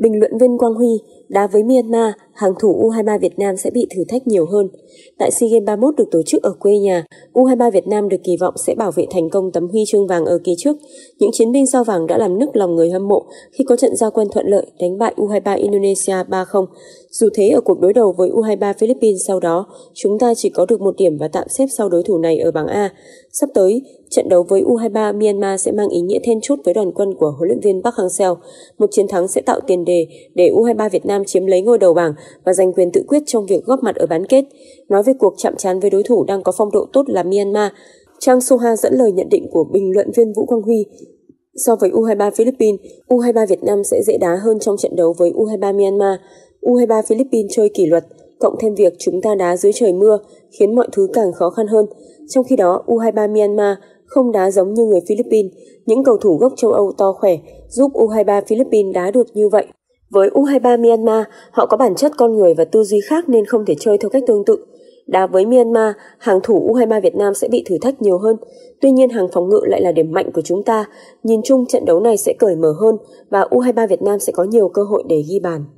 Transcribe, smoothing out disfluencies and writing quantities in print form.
Bình luận viên Quang Huy, đá với Myanmar, hàng thủ U23 Việt Nam sẽ bị thử thách nhiều hơn. Tại SEA Games 31 được tổ chức ở quê nhà, U23 Việt Nam được kỳ vọng sẽ bảo vệ thành công tấm huy chương vàng ở kỳ trước. Những chiến binh sao vàng đã làm nức lòng người hâm mộ khi có trận giao quân thuận lợi đánh bại U23 Indonesia 3-0. Dù thế, ở cuộc đối đầu với U23 Philippines sau đó, chúng ta chỉ có được 1 điểm và tạm xếp sau đối thủ này ở bảng A. Sắp tới, trận đấu với U23 Myanmar sẽ mang ý nghĩa then chốt với đoàn quân của huấn luyện viên Park Hang-seo. Một chiến thắng sẽ tạo tiền đề để U23 Việt Nam chiếm lấy ngôi đầu bảng và giành quyền tự quyết trong việc góp mặt ở bán kết. Nói về cuộc chạm trán với đối thủ đang có phong độ tốt là Myanmar, Trang Soha dẫn lời nhận định của bình luận viên Vũ Quang Huy. So với U23 Philippines, U23 Việt Nam sẽ dễ đá hơn trong trận đấu với U23 Myanmar. U23 Philippines chơi kỷ luật, cộng thêm việc chúng ta đá dưới trời mưa khiến mọi thứ càng khó khăn hơn. Trong khi đó, U23 Myanmar không đá giống như người Philippines, những cầu thủ gốc châu Âu to khỏe giúp U23 Philippines đá được như vậy. Với U23 Myanmar, họ có bản chất con người và tư duy khác nên không thể chơi theo cách tương tự. Đá với Myanmar, hàng thủ U23 Việt Nam sẽ bị thử thách nhiều hơn. Tuy nhiên, hàng phòng ngự lại là điểm mạnh của chúng ta. Nhìn chung, trận đấu này sẽ cởi mở hơn và U23 Việt Nam sẽ có nhiều cơ hội để ghi bàn.